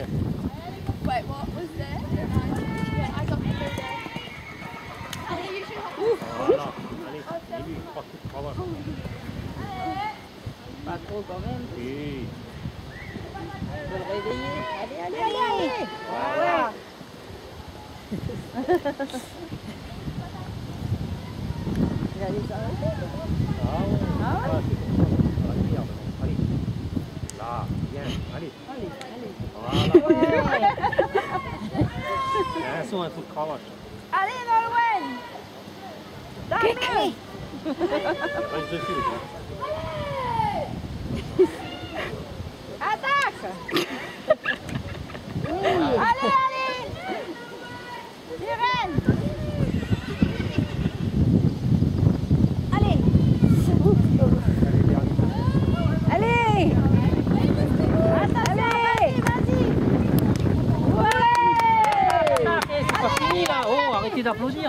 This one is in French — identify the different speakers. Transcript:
Speaker 1: Yeah.
Speaker 2: Wait, what was there? Yeah, I got the food there. Ali, you should hop on.
Speaker 1: Voilà. Allez, dis-lui, crois que tu vas.
Speaker 3: Pas trop quand même.
Speaker 1: Oui.
Speaker 3: Faut le réveiller. Allez, allez, allez, allez. Voilà. Il allait s'arrêter.
Speaker 1: Ah ouais.
Speaker 3: Ah ouais.
Speaker 1: Ah, c'est bon. Allez, regarde. Allez. Là, bien. Allez.
Speaker 3: Allez, allez.
Speaker 1: Voilà.
Speaker 3: Ouais.
Speaker 1: Elles sont un truc cravache.
Speaker 2: Allez, Nolwenn!
Speaker 1: Reste dessus.
Speaker 2: Attaque! Allez, allez! Irène! Allez! Allez! Allez! Vas-y!
Speaker 1: C'est pas fini là. Oh, arrêtez d'applaudir.